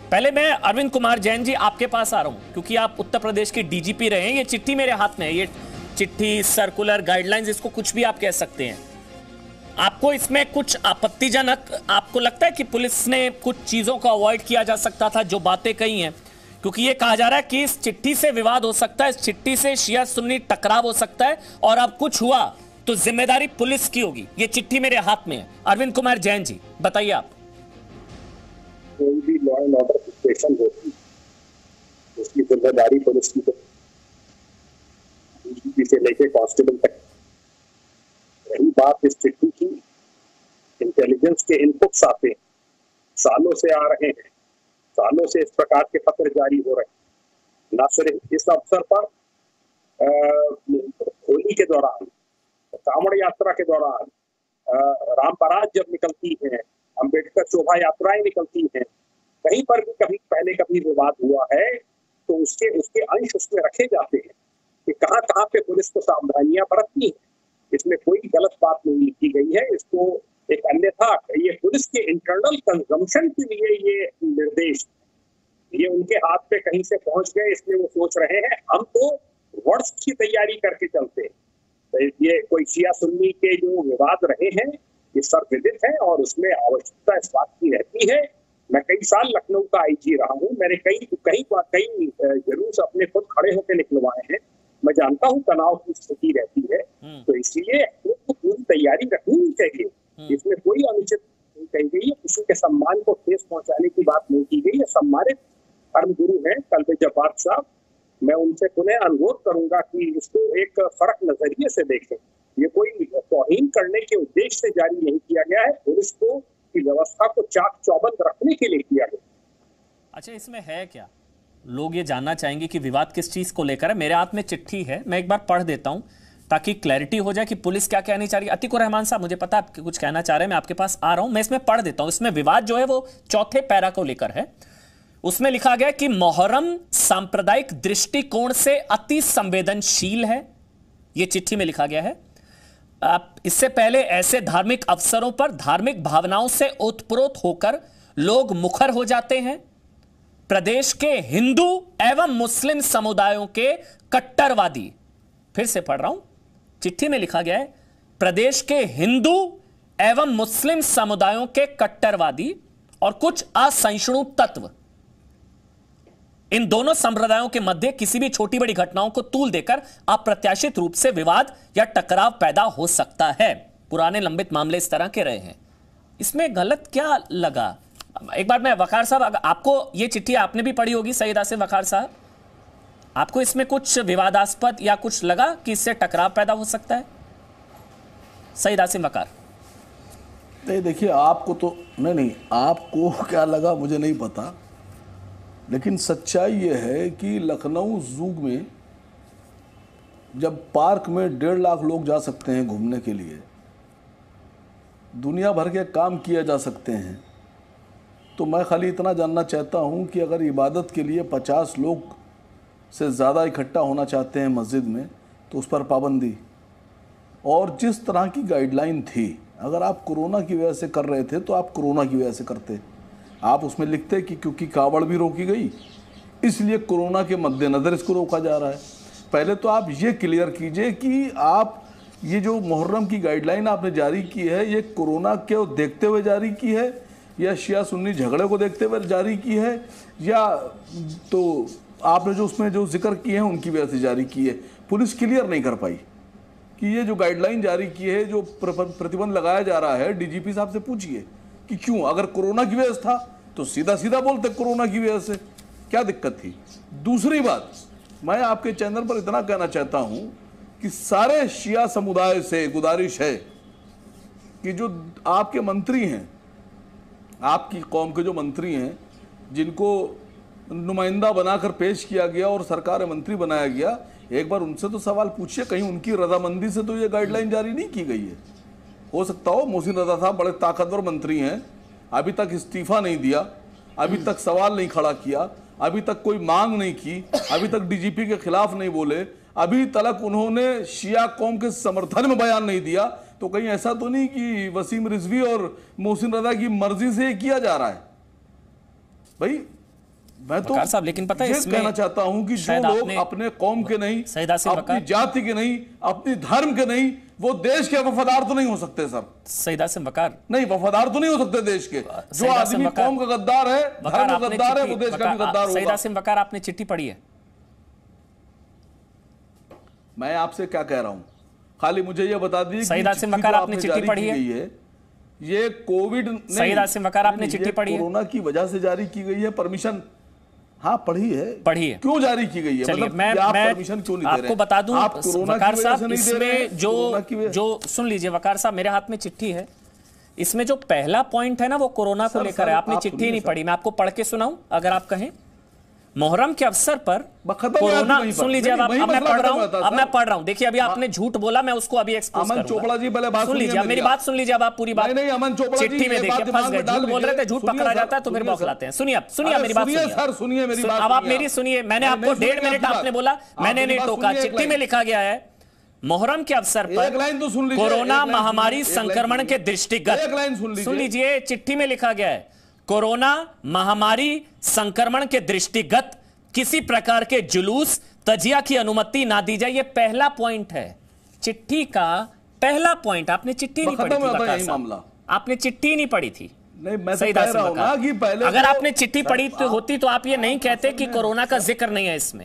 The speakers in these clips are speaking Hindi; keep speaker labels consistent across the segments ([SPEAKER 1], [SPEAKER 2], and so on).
[SPEAKER 1] पहले मैं अरविंद कुमार जैन जी आपके पास आ रहा हूं, क्योंकि आप उत्तर प्रदेश के डीजीपी रहे हैं। ये चिट्ठी मेरे हाथ में है, ये चिट्ठी, सर्कुलर, गाइडलाइंस, इसको कुछ भी आप कह सकते हैं। आपको इसमें कुछ आपत्तिजनक आपको लगता है कि पुलिस ने कुछ चीजों को अवॉइड किया जा सकता था, जो बातें कही हैं? क्योंकि ये कहा जा रहा है कि इस चिट्ठी से विवाद हो सकता है, इस चिट्ठी से शिया सुन्नी टकराव हो सकता है, और अब कुछ हुआ तो जिम्मेदारी पुलिस की होगी। ये चिट्ठी मेरे हाथ में है। अरविंद कुमार जैन जी बताइए आप।
[SPEAKER 2] कोई भी लॉ एंड ऑर्डर सिचुएशन होती है उसकी जिम्मेदारी पुलिस की, डीजीपी से लेके कांस्टेबल तक। रही बात इस चिट्ठी की, इंटेलिजेंस के इनपुट्स आते हैं, सालों से आ रहे हैं, सालों से इस प्रकार के पत्र जारी हो रहे हैं। न सिर्फ इस अवसर पर, होली के दौरान, कांवड़ यात्रा के दौरान, राम बारात जब निकलती है, अंबेडकर शोभा यात्राएं निकलती हैं, कहीं पर भी कभी पहले कभी विवाद हुआ है तो उसके अंश उसमें रखे जाते हैं कि कहां कहां पे पुलिस को सावधानियां बरतनी है। इसमें कोई गलत बात नहीं लिखी गई है। इसको एक अन्यथा ये पुलिस के इंटरनल कंजम्पशन के लिए ये निर्देश, ये उनके हाथ पे कहीं से पहुंच गए, इसलिए वो सोच रहे हैं हम तो वर्ष की तैयारी करके चलते हैं। तो ये कोई शिया सुन्नी के जो विवाद रहे हैं ये सर्वविदित है, और उसमें आवश्यकता इस बात की रहती है। मैं कई साल लखनऊ का आईजी रहा हूँ, मैंने कई जुलूस अपने खुद खड़े होकर निकलवाए हैं। मैं जानता हूँ तनाव की स्थिति रहती है, तो इसलिए पूरी तैयारी रखनी चाहिए। इसमें कोई अनुचित नहीं कही गई है, किसी के सम्मान को ठेस पहुंचाने की बात नहीं की गई है। सम्मानित धर्मगुरु हैं कल्बे जब्बार साहब, मैं उनसे पुनः अनुरोध करूंगा कि इसको एक फर्क नजरिए से देखें। ये कोई तौहीन करने के उद्देश्य से जारी नहीं किया गया है, पुलिस को की व्यवस्था को चाक चौबंद रखने के लिए किया गया।
[SPEAKER 1] अच्छा, इसमें है क्या? लोग ये जानना चाहेंगे कि विवाद किस चीज को लेकर है। मेरे हाथ में चिट्ठी है, मैं एक बार पढ़ देता हूं ताकि क्लैरिटी हो जाए कि पुलिस क्या कहनी चाह रही है। अतिकुर रहमान साहब, मुझे पता है आप कुछ कहना चाह रहे हैं, मैं आपके पास आ रहा हूं, मैं इसमें पढ़ देता हूं। इसमें विवाद जो है वो चौथे पैरा को लेकर है। उसमें लिखा गया कि मोहर्रम सांप्रदायिक दृष्टिकोण से अति संवेदनशील है, यह चिट्ठी में लिखा गया है। इससे पहले ऐसे धार्मिक अवसरों पर धार्मिक भावनाओं से ओतप्रोत होकर लोग मुखर हो जाते हैं। प्रदेश के हिंदू एवं मुस्लिम समुदायों के कट्टरवादी, फिर से पढ़ रहा हूं, चिट्ठी में लिखा गया है, प्रदेश के हिंदू एवं मुस्लिम समुदायों के कट्टरवादी और कुछ असहिष्णु तत्व इन दोनों संप्रदायों के मध्य किसी भी छोटी बड़ी घटनाओं को तूल देकर अप्रत्याशित रूप से विवाद या टकराव पैदा हो सकता है। पुराने लंबित मामले इस तरह के रहे हैं। इसमें गलत क्या लगा? एक बार मैं वकार साहब, आपको ये चिट्ठी आपने भी पढ़ी होगी, सईद आसिम वकार साहब, आपको इसमें कुछ विवादास्पद या कुछ लगा कि इससे टकराव पैदा हो सकता है? सईद आसिम वकार।
[SPEAKER 3] नहीं, देखिए, आपको तो नहीं, आपको क्या लगा मुझे नहीं पता, लेकिन सच्चाई ये है कि लखनऊ जू में जब पार्क में 1.5 लाख लोग जा सकते हैं घूमने के लिए, दुनिया भर के काम किए जा सकते हैं, तो मैं खाली इतना जानना चाहता हूं कि अगर इबादत के लिए 50 लोग से ज़्यादा इकट्ठा होना चाहते हैं मस्जिद में तो उस पर पाबंदी। और जिस तरह की गाइडलाइन थी, अगर आप कोरोना की वजह से कर रहे थे तो आप कोरोना की वजह से करते। आप उसमें लिखते कि क्योंकि कावड़ भी रोकी गई इसलिए कोरोना के मद्देनज़र इसको रोका जा रहा है। पहले तो आप ये क्लियर कीजिए कि आप ये जो मुहर्रम की गाइडलाइन आपने जारी की है, ये कोरोना को देखते हुए जारी की है या शिया सुन्नी झगड़े को देखते हुए जारी की है, या तो आपने जो उसमें जो जिक्र किए हैं उनकी वजह से जारी की है? पुलिस क्लियर नहीं कर पाई कि ये जो गाइडलाइन जारी की है, जो प्रतिबंध लगाया जा रहा है, डीजीपी साहब से पूछिए कि क्यों? अगर कोरोना की वजह से था तो सीधा सीधा बोलते कोरोना की वजह से, क्या दिक्कत थी? दूसरी बात, मैं आपके चैनल पर इतना कहना चाहता हूं कि सारे शिया समुदाय से गुजारिश है कि जो आपके मंत्री हैं, आपकी कौम के जो मंत्री हैं, जिनको नुमाइंदा बनाकर पेश किया गया और सरकार मंत्री बनाया गया, एक बार उनसे तो सवाल पूछिए, कहीं उनकी रजामंदी से तो ये गाइडलाइन जारी नहीं की गई है। हो सकता हो मोहसिन रजा साहब बड़े ताकतवर मंत्री हैं, अभी तक इस्तीफा नहीं दिया, अभी तक सवाल नहीं खड़ा किया, अभी तक कोई मांग नहीं की, अभी तक डीजीपी के खिलाफ नहीं बोले, अभी तक उन्होंने शिया कौम के समर्थन में बयान नहीं दिया, तो कहीं ऐसा तो नहीं कि वसीम रिजवी और मोहसिन रजा की मर्जी से किया जा रहा है? भाई मैं तो
[SPEAKER 1] वकार साहब, लेकिन पता है
[SPEAKER 3] ये
[SPEAKER 1] इसमें
[SPEAKER 3] कहना चाहता हूं कि जो
[SPEAKER 1] शायद
[SPEAKER 3] लोग
[SPEAKER 1] आपने-
[SPEAKER 3] अपने कौम के नहीं,
[SPEAKER 1] सईद आसिम
[SPEAKER 3] अपनी
[SPEAKER 1] वकार-
[SPEAKER 3] जाति के नहीं, अपनी धर्म के नहीं, वो देश के वफादार तो नहीं हो सकते सर।
[SPEAKER 1] सईद आसिम वकार,
[SPEAKER 3] नहीं, वफादार तो नहीं हो सकते देश के। जो
[SPEAKER 1] सईद आसिम
[SPEAKER 3] आदमी
[SPEAKER 1] वकार-
[SPEAKER 3] कौम का गद्दार है,
[SPEAKER 1] वकार
[SPEAKER 3] धर्म का
[SPEAKER 1] आपने
[SPEAKER 3] गद्दार है, वो
[SPEAKER 1] चिट्ठी-
[SPEAKER 3] देश का भी गद्दार
[SPEAKER 1] सईद
[SPEAKER 3] होगा।
[SPEAKER 1] आसिम वकार, आपने चिट्ठी पढ़ी है?
[SPEAKER 3] मैं आपसे क्या कह रहा हूं, खाली मुझे ये बता दीजिए
[SPEAKER 1] सईद आसिम वकार, आपने चिट्ठी पढ़ी है?
[SPEAKER 3] ये कोविड
[SPEAKER 1] सईद आसिम वकार, आपने चिट्ठी पढ़ी है?
[SPEAKER 3] कोरोना की वजह से जारी की गई है परमिशन। हाँ, पढ़ी है।
[SPEAKER 1] पढ़ी है।
[SPEAKER 3] क्यों जारी की गई है?
[SPEAKER 1] चलिए,
[SPEAKER 3] मतलब आप
[SPEAKER 1] मैं
[SPEAKER 3] परमिशन क्यों नहीं दे रहे?
[SPEAKER 1] आपको बता दूं
[SPEAKER 3] आप कोरोना
[SPEAKER 1] वकार
[SPEAKER 3] की वजह से
[SPEAKER 1] साहब,
[SPEAKER 3] नहीं दे रहे हैं?
[SPEAKER 1] इसमें
[SPEAKER 3] कोरोना की वजह-
[SPEAKER 1] जो सुन लीजिए वकार साहब, मेरे हाथ में चिट्ठी है, इसमें जो पहला पॉइंट है ना वो कोरोना को
[SPEAKER 3] सर,
[SPEAKER 1] लेकर
[SPEAKER 3] सर,
[SPEAKER 1] है। आपने
[SPEAKER 3] आप
[SPEAKER 1] चिट्ठी
[SPEAKER 3] सुनिए
[SPEAKER 1] नहीं
[SPEAKER 3] सर।
[SPEAKER 1] पढ़ी, मैं आपको पढ़ के सुनाऊं अगर आप कहें। मोहर्रम के अवसर पर
[SPEAKER 3] खत्म
[SPEAKER 1] कोरोना,
[SPEAKER 3] वहीं पर।
[SPEAKER 1] सुन लीजिए, अब
[SPEAKER 3] वहीं
[SPEAKER 1] मैं
[SPEAKER 3] मसला
[SPEAKER 1] पढ़ रहा
[SPEAKER 3] खत्म
[SPEAKER 1] हूं,
[SPEAKER 3] होता है,
[SPEAKER 1] अब मैं
[SPEAKER 3] सर।
[SPEAKER 1] पढ़ रहा हूं। देखिए, अभी आपने झूठ बोला, मैं उसको अभी एक्सपोज
[SPEAKER 3] अमन
[SPEAKER 1] करूंगा।
[SPEAKER 3] चोपड़ा जी, पहले बात
[SPEAKER 1] सुन लीजिए, मेरी बात सुन लीजिए, अब आप पूरी बात।
[SPEAKER 3] नहीं, अमन चोपड़ा जी,
[SPEAKER 1] चिट्ठी में
[SPEAKER 3] ये
[SPEAKER 1] देखिए
[SPEAKER 3] बात
[SPEAKER 1] फंस
[SPEAKER 3] दिमाग
[SPEAKER 1] गए,
[SPEAKER 3] में डाल
[SPEAKER 1] झूठ बोल रहे थे,
[SPEAKER 3] लीजिए।
[SPEAKER 1] झूठ
[SPEAKER 3] सुनिए
[SPEAKER 1] पकड़ा
[SPEAKER 3] सर,
[SPEAKER 1] जाता है तो फिर
[SPEAKER 3] सुनिए सर।
[SPEAKER 1] बौखलाते हैं। सुनिए, अब सुनिए
[SPEAKER 3] अरे
[SPEAKER 1] मेरी बात,
[SPEAKER 3] सुनिए सर, सुनिए मेरी बात।
[SPEAKER 1] अब आप
[SPEAKER 3] सुनिए
[SPEAKER 1] मेरी सुनिए, मैंने
[SPEAKER 3] नहीं,
[SPEAKER 1] आपको
[SPEAKER 3] नहीं,
[SPEAKER 1] 1.5
[SPEAKER 3] सुनिए
[SPEAKER 1] मिनट
[SPEAKER 3] आपकी
[SPEAKER 1] आपने
[SPEAKER 3] बात।
[SPEAKER 1] बोला,
[SPEAKER 3] आप
[SPEAKER 1] मैंने
[SPEAKER 3] मेरी
[SPEAKER 1] नहीं
[SPEAKER 3] बात
[SPEAKER 1] टोका।
[SPEAKER 3] सुनिए, एक
[SPEAKER 1] चिट्ठी में
[SPEAKER 3] लाइन।
[SPEAKER 1] लिखा गया है, मोहर्रम के अवसर
[SPEAKER 3] एक
[SPEAKER 1] पर
[SPEAKER 3] लाइन तो सुन लीजिए,
[SPEAKER 1] कोरोना
[SPEAKER 3] एक लाइन
[SPEAKER 1] महामारी
[SPEAKER 3] सुनिए, एक लाइन
[SPEAKER 1] संक्रमण
[SPEAKER 3] सुनिए।
[SPEAKER 1] के दृष्टिगत,
[SPEAKER 3] एक लाइन सुन लीजिए।
[SPEAKER 1] सुन लीजिए, चिट्ठी में लिखा गया है, कोरोना महामारी संक्रमण के दृष्टिगत किसी प्रकार के जुलूस तजिया की अनुमति ना दी जाए। ये पहला पॉइंट है चिट्ठी का, पहला पॉइंट। आपने चिट्ठी नहीं पढ़ी
[SPEAKER 3] खत्म
[SPEAKER 1] थी
[SPEAKER 3] होता है
[SPEAKER 1] वकार
[SPEAKER 3] यही
[SPEAKER 1] साहब।
[SPEAKER 3] मामला।
[SPEAKER 1] आपने चिट्ठी नहीं पढ़ी थी।
[SPEAKER 3] नहीं, मैं तो
[SPEAKER 1] सईद
[SPEAKER 3] कह
[SPEAKER 1] आसिम
[SPEAKER 3] रहा हूं ना
[SPEAKER 1] वकार,
[SPEAKER 3] कि पहले
[SPEAKER 1] अगर
[SPEAKER 3] तो-
[SPEAKER 1] आपने चिट्ठी पढ़ी तो होती तो आप ये नहीं कहते कि कोरोना का जिक्र नहीं है इसमें।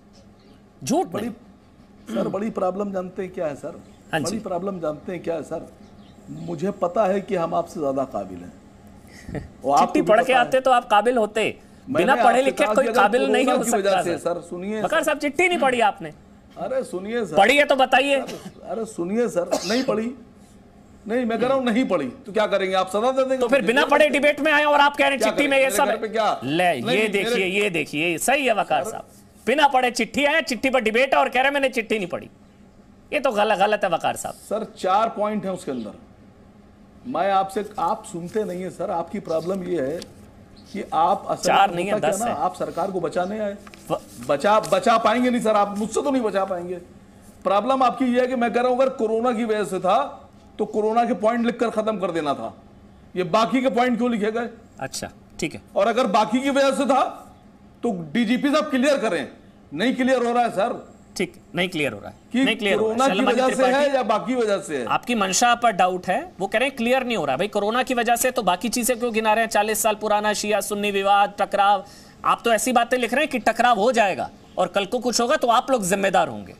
[SPEAKER 1] झूठ नहीं।
[SPEAKER 3] सर, बड़ी प्रॉब्लम जानते हैं क्या है सर?
[SPEAKER 1] हाँ जी।
[SPEAKER 3] बड़ी प्रॉब्लम जानते हैं क्या है सर? मुझे पता है कि हम आपसे ज्यादा काबिल हैं। और आपको
[SPEAKER 1] चिट्ठी
[SPEAKER 3] भी
[SPEAKER 1] पढ़
[SPEAKER 3] पता
[SPEAKER 1] के
[SPEAKER 3] है।
[SPEAKER 1] आते तो आप काबिल होते, बिना
[SPEAKER 3] मैंने
[SPEAKER 1] पढ़े
[SPEAKER 3] आपसे
[SPEAKER 1] लिखे
[SPEAKER 3] कहा
[SPEAKER 1] कोई
[SPEAKER 3] कि अगर
[SPEAKER 1] काबिल नहीं
[SPEAKER 3] कोरोना
[SPEAKER 1] हो
[SPEAKER 3] की वजह
[SPEAKER 1] सकता
[SPEAKER 3] से,
[SPEAKER 1] सर।
[SPEAKER 3] सर सुनिए
[SPEAKER 1] वकार
[SPEAKER 3] सर।
[SPEAKER 1] साहब, चिट्ठी नहीं पढ़ी आपने?
[SPEAKER 3] अरे सुनिए सर।
[SPEAKER 1] पढ़ी है तो बताइए।
[SPEAKER 3] अरे सुनिए सर, नहीं पढ़ी। नहीं, मैं कह रहा हूं नहीं पढ़ी तो क्या करेंगे आप? सजा दे देंगे?
[SPEAKER 1] तो फिर बिना पढ़े डिबेट में आए और आप कह रहे हैं
[SPEAKER 3] क्या
[SPEAKER 1] चिट्ठी में
[SPEAKER 3] करें?
[SPEAKER 1] ये
[SPEAKER 3] मेरे
[SPEAKER 1] सब
[SPEAKER 3] घर पे क्या?
[SPEAKER 1] है। ले,
[SPEAKER 3] नहीं,
[SPEAKER 1] ये
[SPEAKER 3] मेरे-
[SPEAKER 1] देखिए, ये देखिए, सही है वकार साहब, बिना पढ़े चिट्ठी आया, चिट्ठी पर डिबेट है और कह रहे हैं मैंने चिट्ठी नहीं पढ़ी। ये तो गलत है वकार साहब।
[SPEAKER 3] सर 4 पॉइंट है उसके अंदर। मैं आपसे, आप सुनते नहीं है सर। आपकी प्रॉब्लम ये है कि आप असल
[SPEAKER 1] 4
[SPEAKER 3] में
[SPEAKER 1] नहीं है,
[SPEAKER 3] होता क्या
[SPEAKER 1] 10
[SPEAKER 3] ना,
[SPEAKER 1] है।
[SPEAKER 3] आप सरकार को बचाने आए। बचा पाएंगे नहीं सर, आप मुझसे तो नहीं बचा पाएंगे। प्रॉब्लम आपकी ये है कि मैं कह रहा हूं अगर कोरोना की वजह से था तो कोरोना के पॉइंट लिखकर खत्म कर देना था। ये बाकी के पॉइंट क्यों लिखे गए?
[SPEAKER 1] अच्छा, ठीक है।
[SPEAKER 3] और अगर बाकी की वजह से था तो डीजीपी साहब क्लियर करें। नहीं क्लियर हो रहा है सर
[SPEAKER 1] ठीक, नहीं क्लियर हो रहा है
[SPEAKER 3] कि
[SPEAKER 1] नहीं क्लियर हो रहा
[SPEAKER 3] कोरोना
[SPEAKER 1] है।
[SPEAKER 3] की
[SPEAKER 1] शलमनी
[SPEAKER 3] वजह से
[SPEAKER 1] त्रिपाठी,
[SPEAKER 3] है या बाकी वजह से है?
[SPEAKER 1] आपकी मंशा पर डाउट है, वो कह रहे हैं क्लियर नहीं हो रहा। भाई कोरोना की वजह से तो बाकी चीजें क्यों गिना रहे हैं? 40 साल पुराना शिया सुन्नी विवाद, टकराव। आप तो ऐसी बातें लिख रहे हैं कि टकराव हो जाएगा और कल को कुछ होगा तो आप लोग जिम्मेदार होंगे।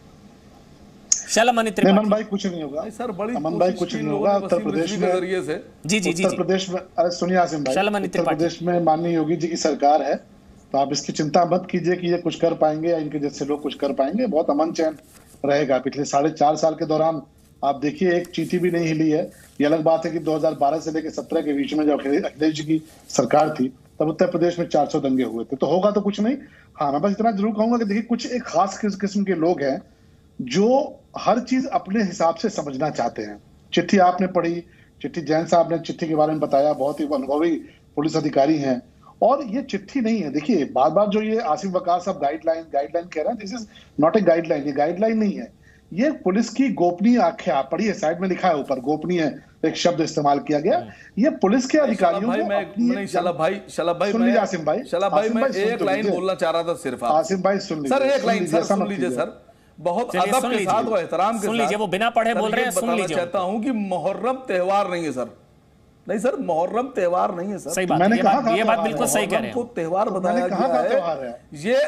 [SPEAKER 1] शलमनी
[SPEAKER 4] अमन
[SPEAKER 1] त्रिपाठी
[SPEAKER 4] भाई कुछ नहीं होगा।
[SPEAKER 3] सर बड़ी
[SPEAKER 4] अमन भाई कुछ नहीं होगा। उत्तर प्रदेश में,
[SPEAKER 3] जरिए से
[SPEAKER 1] जी जी जी
[SPEAKER 4] उत्तर
[SPEAKER 1] जी
[SPEAKER 4] प्रदेश में, अरे सुनिए आसिम भाई,
[SPEAKER 1] शलमनी
[SPEAKER 4] उत्तर
[SPEAKER 1] त्रिपाठी।
[SPEAKER 4] प्रदेश में माननीय योगी जी की सरकार है, तो आप इसकी चिंता मत कीजिए कि ये कुछ कर पाएंगे या इनके जैसे लोग कुछ कर पाएंगे। बहुत अमन चैन रहेगा। पिछले 4.5 साल के दौरान आप देखिए, एक चींटी भी नहीं हिली है। ये अलग बात है कि 2012 से लेकर 17 के बीच में जब अखिलेश जी की सरकार थी तब उत्तर प्रदेश में 400 दंगे हुए थे। तो होगा तो कुछ नहीं। हाँ, मैं बस इतना जरूर कहूंगा कि देखिए, कुछ एक खास किस्म के लोग हैं जो हर चीज अपने हिसाब से समझना चाहते हैं। चिट्ठी आपने पढ़ी, चिट्ठी जैन साहब ने चिट्ठी के बारे में बताया, बहुत ही अनुभवी पुलिस अधिकारी हैं। और ये चिट्ठी नहीं है। देखिए, बार बार जो ये आसिम वकार साहब गाइडलाइन कह रहे हैं, this is not a guideline. ये गाइडलाइन नहीं है, ये पुलिस की गोपनीय आख्या। पढ़िए, साइड में लिखा है ऊपर, गोपनीय एक शब्द इस्तेमाल किया गया। ये पुलिस के अधिकारियों को अपनी,
[SPEAKER 3] शलभ भाई
[SPEAKER 4] सुन लीजिए आसिम भाई,
[SPEAKER 3] मैं एक लाइन बोलना चाह रहा था सिर्फ।
[SPEAKER 4] आसिम भाई सुन लीजिए
[SPEAKER 3] सर एक लाइन सर सुन लीजिए सर, बहुत अदब के साथ और एहतराम के साथ
[SPEAKER 1] सुन लीजिए। वो बिना पढ़े बोल रहे हैं, सुन लीजिए।
[SPEAKER 3] चाहता हूं कि मुहर्रम त्योहार नहीं है सर। नहीं सर, मुहर्रम त्योहार नहीं है सर।
[SPEAKER 1] सही बात
[SPEAKER 4] मैंने
[SPEAKER 1] है,
[SPEAKER 4] कहा
[SPEAKER 1] ये बात बिल्कुल सही कह रहे
[SPEAKER 3] मुहर्रम को
[SPEAKER 1] हैं।
[SPEAKER 3] त्योहार बताया
[SPEAKER 4] मैंने कहा
[SPEAKER 3] गया
[SPEAKER 4] त्योहार
[SPEAKER 3] है।
[SPEAKER 4] है।
[SPEAKER 3] ये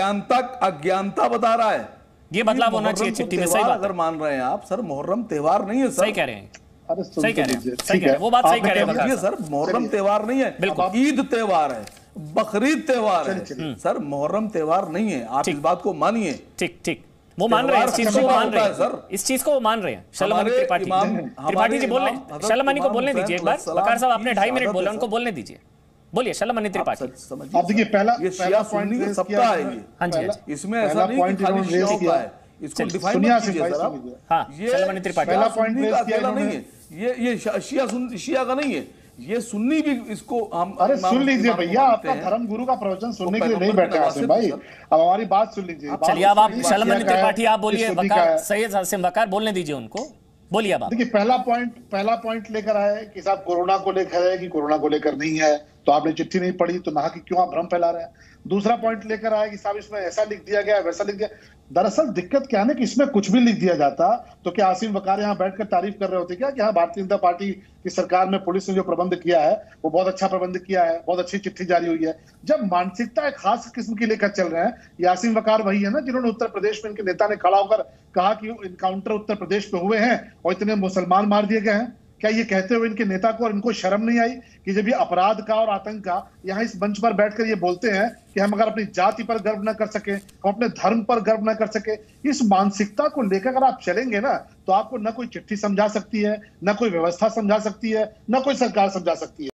[SPEAKER 3] अज्ञानता बता रहा है।
[SPEAKER 1] ये बदलाव होना चाहिए चिट्ठी में। सही बात
[SPEAKER 3] अगर मान रहे हैं आप सर, मुहर्रम त्योहार नहीं है सर।
[SPEAKER 1] सही कह रहे हैं,
[SPEAKER 4] अरे सुन
[SPEAKER 1] सही कह रहे
[SPEAKER 4] लीजिए,
[SPEAKER 1] हैं, सही
[SPEAKER 4] ठीक
[SPEAKER 1] कह रहे
[SPEAKER 4] है।
[SPEAKER 1] हैं। वो बात सही कह रहे हैं
[SPEAKER 4] आपने
[SPEAKER 1] वकार
[SPEAKER 3] ये सर, मुहर्रम त्योहार नहीं है,
[SPEAKER 1] बिल्कुल।
[SPEAKER 3] ईद त्योहार है, बकरीद त्योहार है
[SPEAKER 4] चलिए।
[SPEAKER 3] सर। मुहर्रम त्योहार नहीं है। आप इस बात को मानिए।
[SPEAKER 1] ठीक ठीक, वो मान रहे हैं, इस चीज को वो मान रहे हैं
[SPEAKER 3] सर।
[SPEAKER 1] इस चीज को वो मान रहे हैं। शलमनी
[SPEAKER 3] हमारे
[SPEAKER 1] त्रिपाठी त्रिपाठी जी बोल रहे हैं।
[SPEAKER 3] हजरत
[SPEAKER 1] शलमनी को
[SPEAKER 3] इमाम
[SPEAKER 1] बोलने दीजिए एक बार।
[SPEAKER 3] हुसैन
[SPEAKER 1] वकार साहब आपने
[SPEAKER 3] की
[SPEAKER 1] 2.5 मिनट
[SPEAKER 3] शहादत
[SPEAKER 1] बोले,
[SPEAKER 3] है
[SPEAKER 1] उनको
[SPEAKER 3] सर।
[SPEAKER 1] बोलने दीजिए। बोलिए शलमनी त्रिपाठी।
[SPEAKER 3] समझिए,
[SPEAKER 4] आप देखिए, पहला
[SPEAKER 3] ये शिया सुन्नी का सप्ताह है ये।
[SPEAKER 1] हाँ जी, हाँ जी।
[SPEAKER 3] इसमें ऐसा नहीं कि खाली शियाओं का है। इसको डिफाइन
[SPEAKER 4] सुनिए
[SPEAKER 3] मत
[SPEAKER 4] आसिम
[SPEAKER 3] कीजिए
[SPEAKER 4] भाई,
[SPEAKER 3] सर आप।
[SPEAKER 4] सुनिए।
[SPEAKER 1] हाँ, शलमनी त्रिपाठी।
[SPEAKER 4] पहला
[SPEAKER 3] शिया
[SPEAKER 4] पॉइंट
[SPEAKER 3] सुन्नी
[SPEAKER 4] रेज
[SPEAKER 3] का
[SPEAKER 4] किया
[SPEAKER 3] अकेला नहीं
[SPEAKER 4] इन्होंने।
[SPEAKER 3] है। ये शिया का नहीं है, ये सुन्नी भी इसको हम
[SPEAKER 4] अरे
[SPEAKER 3] इमाम-
[SPEAKER 4] सुन लीजिए
[SPEAKER 3] इमाम को
[SPEAKER 4] भैया,
[SPEAKER 3] मानते
[SPEAKER 4] आपका
[SPEAKER 3] हैं।
[SPEAKER 4] धर्म गुरु का प्रवचन सुनने के लिए
[SPEAKER 3] पैगंबर
[SPEAKER 4] नहीं
[SPEAKER 3] की
[SPEAKER 4] बैठे
[SPEAKER 3] नवासियत
[SPEAKER 4] आसिम भाई।
[SPEAKER 3] है,
[SPEAKER 4] अब हमारी बात सुन लीजिए।
[SPEAKER 1] चलिए, अब आप
[SPEAKER 4] बात
[SPEAKER 1] शलमनी
[SPEAKER 4] किया का है,
[SPEAKER 1] त्रिपाठी आप बोलिए।
[SPEAKER 4] ये सुन्नी का
[SPEAKER 1] वकार
[SPEAKER 4] है।
[SPEAKER 1] सैयद हासिम वकार बोलने दीजिए उनको। बोलिए अब आप।
[SPEAKER 4] देखिए, पहला पॉइंट लेकर आए कि साहब कोरोना को लेकर है कि कोरोना को लेकर नहीं है। तो आपने चिट्ठी नहीं पढ़ी, तो ना कि क्यों आप भ्रम फैला रहे हैं। दूसरा पॉइंट लेकर आया कि साहब इसमें ऐसा लिख दिया गया, वैसा लिख दिया। दरअसल दिक्कत क्या है ना कि इसमें कुछ भी लिख दिया जाता तो क्या आसिम वकार यहाँ बैठकर तारीफ कर रहे होते क्या कि हाँ भारतीय जनता पार्टी की सरकार में पुलिस ने जो प्रबंध किया है वो बहुत अच्छा प्रबंध किया है, बहुत अच्छी चिट्ठी जारी हुई है। जब मानसिकता एक खास किस्म की लेकर चल रहे हैं, ये आसिम वकार वही है ना जिन्होंने उत्तर प्रदेश में इनके नेता ने खड़ा होकर कहा कि इनकाउंटर उत्तर प्रदेश में हुए हैं और इतने मुसलमान मार दिए गए हैं। क्या ये कहते हुए इनके नेता को और इनको शर्म नहीं आई कि जब ये अपराध का और आतंक का यहाँ इस मंच पर बैठकर ये बोलते हैं कि हम अगर अपनी जाति पर गर्व न कर सके, हम अपने धर्म पर गर्व न कर सके, इस मानसिकता को लेकर अगर आप चलेंगे ना तो आपको न कोई चिट्ठी समझा सकती है, न कोई व्यवस्था समझा सकती है, न कोई सरकार समझा सकती है।